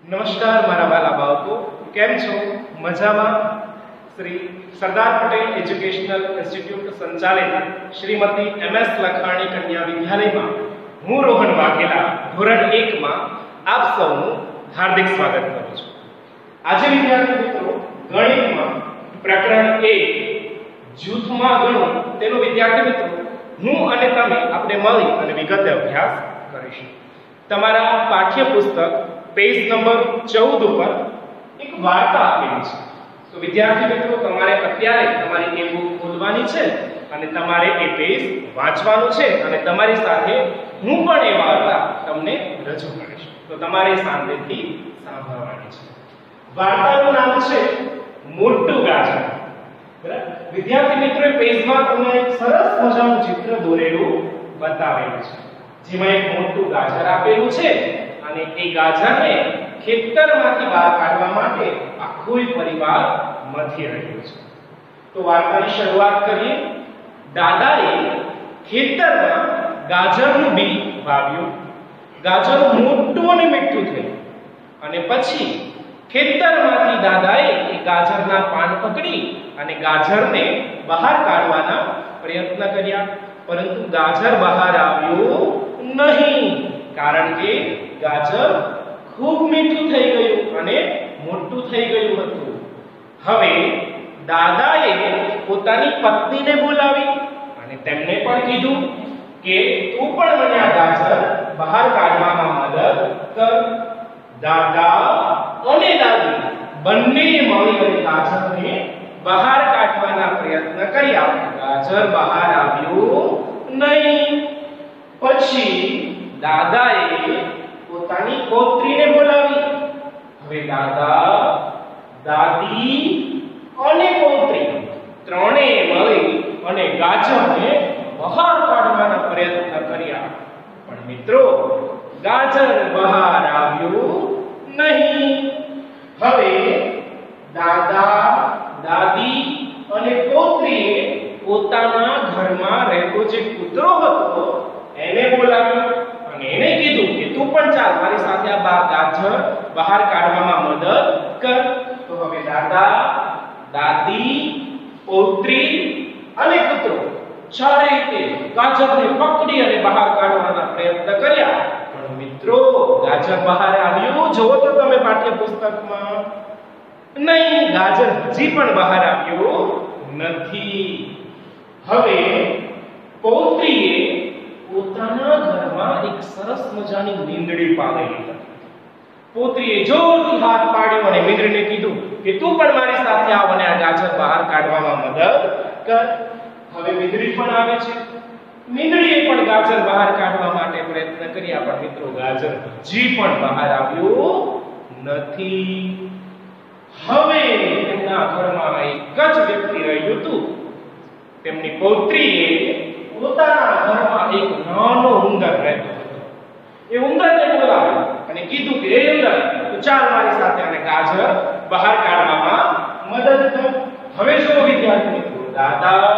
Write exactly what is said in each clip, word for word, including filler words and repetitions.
નમસ્કાર મારા વાલા બાળકો, કેમ છો? મજામાં? શ્રી સરદાર પટેલ એજ્યુકેશનલ ઇન્સ્ટિટ્યૂટ સંચાલિત શ્રીમતી એમ એસ લખાણી કન્યા વિદ્યાલયમાં હું રોહન વાઘેલા ધોરણ એક માં આપ સૌનું હાર્દિક સ્વાગત કરું છું. આજે વિદ્યાર્થી મિત્રો ગણિતમાં પ્રકરણ એક જૂથમાં ગણો તેનો વિદ્યાર્થી મિત્રો હું અને તમે આપણે મળી અને વિગતે અભ્યાસ કરીશું. તમારા પાઠ્યપુસ્તક પેજ નંબર ચૌદ ઉપર એક વાર્તા આપેલી છે. તો વિદ્યાર્થી મિત્રો તમારે અત્યારે તમારી એ બુક ખોલવાની છે અને તમારે એ પેજ વાંચવાનું છે અને તમારી સાથે હું પણ એ વાર્તા તમને રજૂ કરીશ. તો તમારે શાંતિથી સાંભળવાની છે. વાર્તાનું નામ છે મોટું ગાજર. બરાબર? વિદ્યાર્થી મિત્રો પેજમાં તમને એક સરસ મજાનું ચિત્ર દોરેલું બતાવેલું છે, જેમાં એક મોટું ગાજર આપેલું છે અને એ ગાજરને ખેતરમાંથી બહાર કાઢવા માટે આખો પરિવાર મથી રહ્યો છે. તો વાર્તાની શરૂઆત કરીએ. દાદાએ ખેતરમાં ગાજરનું બી વાવ્યું. ગાજર મોટું અને મીઠું થયું અને પછી ખેતરમાંથી દાદાએ એ ગાજરના પાન પકડી અને ગાજરને બહાર કાઢવાના પ્રયત્ન કર્યા, પરંતુ ગાજર બહાર આવ્યું નહીં, કારણ કે ગાજર ખૂબ મીઠું થઈ ગયું અને મોટું થઈ ગયું હતું. હવે દાદાએ પોતાની પત્નીને બોલાવી અને તેમને પણ કીધું કે તું પણ મને આ ગાજર બહાર કાઢવામાં મદદ કર. દાદા અને દાદી બંને મળી અને ગાજરને બહાર કાઢવાના પ્રયત્ન કર્યા. ગાજર બહાર આવ્યું નહીં. પછી દાદાએ પોતાની પૌત્રીને બોલાવી. હવે દાદા, દાદી અને પૌત્રી ત્રણેય મળી અને ગાજરને બહાર કાઢવાના પ્રયત્ન કર્યા, પણ મિત્રો ગાજર બહાર આવ્યું નહીં. હવે દાદા, દાદી અને પૌત્રીએ પોતાના ઘરમાં રહેતો જે કૂતરો હતો એને બોલાવ્યો અને એને કીધું કે તું પણ ચાલ મારી સાથે આ બા ગાજર બહાર કાઢવામાં મદદ કર. તો હવે દાદા, દાદી, પૌત્રી અને કૂતરો ચારે રીતે ગાજરને પકડી અને બહાર કાઢવાના પ્રયત્ન કર્યા, પણ મિત્રો ગાજર બહાર આવ્યું જોવો તો તમે પાઠ્યપુસ્તકમાં નહીં. ગાજર હજી પણ બહાર આવ્યું નથી. હવે પૌત્રીએ પોતાના ઘરમાં એક સરસ મજાની મીંદડી પાળેલી હતી. પૌત્રીએ જોરથી હાથ પાડ્યો અને મીંદડીને કીધું કે તું પણ મારી સાથે આવ અને આ ગાજર બહાર કાઢવામાં મદદ કર. હવે મીંદડી પણ આવે છે. મીંદડીએ પણ ગાજર બહાર કાઢવા માટે પ્રયત્ન કર્યા, પણ મિત્રો ગાજર હજી પણ બહાર આવ્યું નથી. હવે તેમના ઘરમાં એક જ વ્યક્તિ રહ્યું હતું. તેમની પૌત્રીએ પોતાના ઘરમાં એક નાનો ઉંદર રહેતો હતો. એ ઉંદરને બોલાવ્યો અને કીધું કે એ ઉંદર તું ચાલ મારી સાથે અને ગાજર બહાર કાઢવામાં મદદ કર. હવે જો વિદ્યાર્થી મિત્રો દાદા,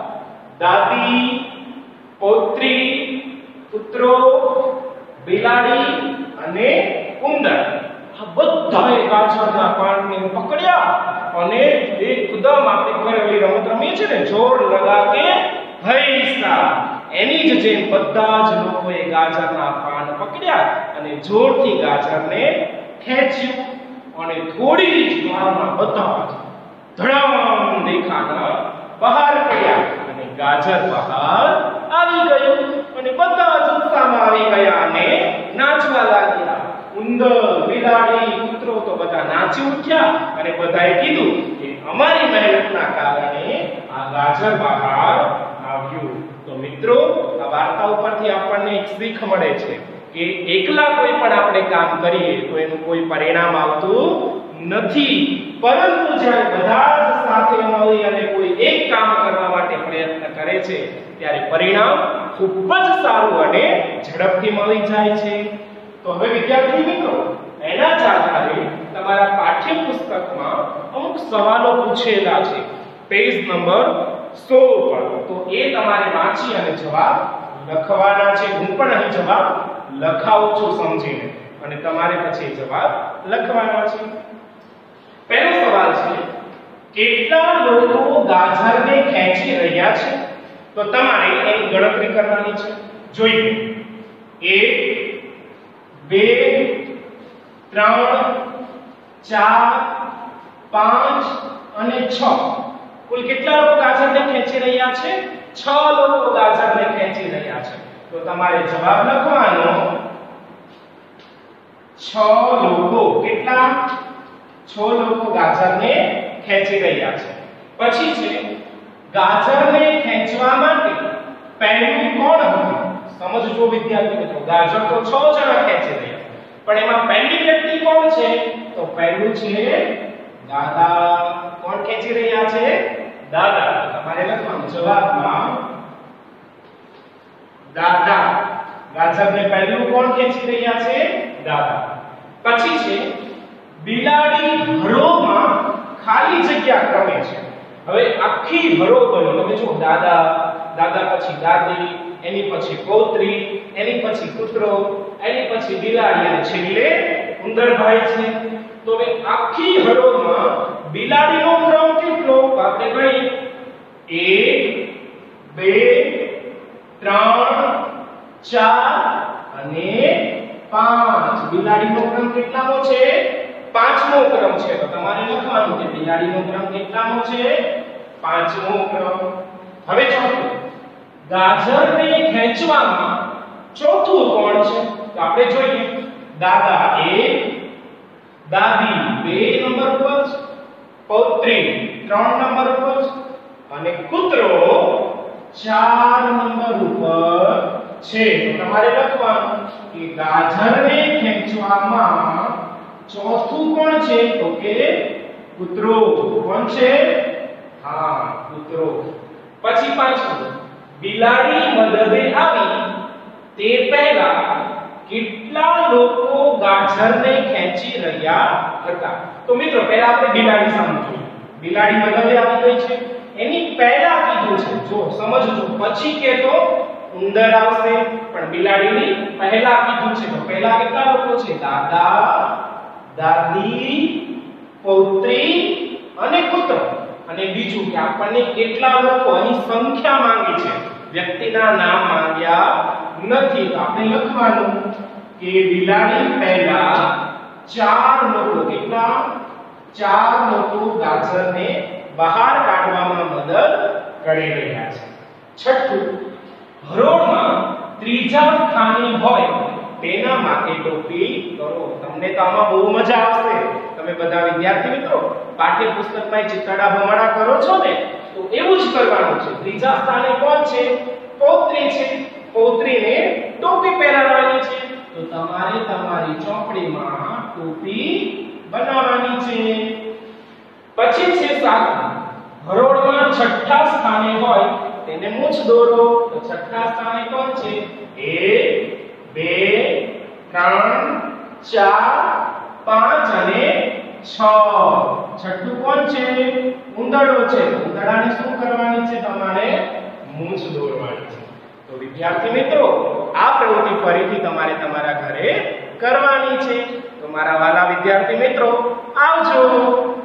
દાદી, પૌત્રી, કૂતરો, બિલાડી અને ઉંદર આ બધાએ ગાજરના પાનને પકડ્યા અને એકદમ આપણે કરેલી રમત રમીએ છીએ ને જોર લગા કે હૈસા, એની જ જેમ બધા જ લોકોએ ગાજરના પાન પકડ્યા અને જોરથી ગાજરને ખેંચ્યું અને થોડી જ વારમાં બધા જ ધડામ દેખાના બહાર પડ્યા અને ગાજર બહાર આવી ગયું અને બધા જ ઉત્સાહમાં આવી ગયા અને નાચવા લાગ્યા. ઉંદર, બિલાડી, કૂતરો તો બધા નાચી ઉઠ્યા અને બધાએ કીધું કે અમારી મહેનતના કારણે આ ગાજર બહાર આવ્યું. તો મિત્રો આ વાર્તા ઉપરથી આપણને એક શીખ મળે છે કે એકલા કોઈ પણ આપણે કામ કરીએ તો એનું કોઈ પરિણામ આવતું નથી, પરંતુ જ્યારે બધા જ સાથે મળી અને કોઈ એક કામ કરવા માટે પ્રયત્ન કરે છે ત્યારે પરિણામ ખૂબ જ સારું અને ઝડપથી મળી જાય છે. તો હવે વિદ્યાર્થી મિત્રો એના જ આધારે તમારા પાઠ્યપુસ્તકમાં અમુક સવાલો પૂછેલા છે પેજ નંબર સોળ પર. તો એ તમારે વાંચી અને જવાબ લખવાના છે. હું પણ અહીં જવાબ લખાવું છું સમજીને અને તમારે પછી જવાબ લખવાના છે. પહેલો સવાલ છે કેટલા લોકો ગાજરને ખેંચી રહ્યા છે? તો તમારે એની ગણતરી કરવાની છે. જોઈએ એક, બે, ત્રણ, ચાર, પાંચ અને છ. કુલ કેટલા લોકો ગાજરને ખેંચી રહ્યા છે? છ લોકો ગાજરને ખેંચી રહ્યા છે. તો તમારે જવાબ લખવાનો છ લોકો. કેટલા? છ લોકો ગાજરને ખેંચી રહ્યા છે. પછી છે ગાજરને ખેંચવા માટે પહેલું કોણ હતું? સમજજો વિદ્યાર્થી મિત્રો, ગાજર તો છ જણા ખેંચી રહ્યા છે, પણ એમાં પહેલી વ્યક્તિ કોણ છે? તો પહેલું છે દાદા. કોણ ખેંચી રહ્યા છે? દાદા. તમારે લખવાનું જવાબમાં દાદા. ગાજરને પહેલું કોણ ખેંચી રહ્યા છે? દાદા. પછી છે બિલાડી હરોળમાં ખાલી જગ્યા ક્રમે છે. હવે આખી હરોળ બનો. તમે જો દાદા, દાદા પછી દાદી, એની પછી પૌત્રી, એની પછી કૂતરો, એની પછી બિલાડી અને છેલ્લે ઉંદરભાઈ છે. તો હવે આખી હરોળમાં બિલાડીનો ક્રમ કેટલો? આપણે ગણીએ એક, બે, ત્રણ, ચાર અને પાંચ. બિલાડીનો ક્રમ કેટલામો છે? પાંચમો ક્રમ છે. તો તમારે લખવાનું કે બિલાડીનો ક્રમ કેટલામો છે? પાંચમો ક્રમ. હવે ચોથું, ગાજરને ખેંચવામાં ચોથું કોણ છે? તો આપણે જોઈએ દાદા એક, દાદી બે નંબર પર, પૌત્રી ત્રણ નંબર પર અને કૂતરો ચાર નંબર ઉપર છે. તો તમારે લખવાનું કે ગાજરને ખેંચવામાં ચોથું કોણ છે? તો કે કૂતરો. કોણ છે? હા, કૂતરો. પછી પાંચમું, બિલાડી મદદે આવી તે પહેલા કેટલા લોકો ગાજરને ખેંચી રહ્યા હતા? તો મિત્રો પહેલા આપણે બિલાડી સમજીએ. બિલાડી મદદે આવી ગઈ છે, એની પહેલા કીધું છે. જો સમજજો, પછી કે તો ઉંદર આવશે, પણ બિલાડીની પહેલા કીધું છે. તો પહેલા કેટલા લોકો છે? દાદા, દાદી, પૌત્રી અને કૂતરો. અને બીજું કે આપણને કેટલા લોકો, અહીં સંખ્યા માંગી છે, વ્યક્તિના નામ માંગ્યા નથી. તો આપણે લખવાનું કે બિલાડી પહેલા ચાર લોકો. કેટલા? ચાર લોકો ગાજરને બહાર કાઢવામાં મદદ કરી રહ્યા છે. છઠ્ઠું, હરોળમાં ત્રીજા સ્થાને હોય તેના માટે ટોપી કરો. તમને તો આમાં બહુ મજા આવશે. તમે બધા વિદ્યાર્થી મિત્રો પાઠ્યપુસ્તકમાં ચિત્તડા ભમરડા કરો છો ને, તો એવું જ કરવાનું છે. ત્રીજા સ્થાને કોણ છે? પૌત્રી છે. પૌત્રીને ટોપી પહેરાવવાની છે. તો તમારે તમારી ચોપડીમાં ટોપી બનાવવાની છે. પછી છે સાતમું, હરોળમાં છઠ્ઠા સ્થાને હોય તેને મૂછ દોરો. તો છઠ્ઠા સ્થાને કોણ છે? એક, બે, ત્રણ, ચાર, પાંચ અને છ. છઠ્ઠું કોણ છે? ઉંદરડો છે. ઉંદરડાને શું કરવાની છે? તમારે મૂછ દોરવાની છે. તો વિદ્યાર્થી મિત્રો, આ પ્રવૃત્તિ ફરીથી તમારે તમારા ઘરે કરવાની છે. તો મારા વાલા વિદ્યાર્થી મિત્રો, આવજો.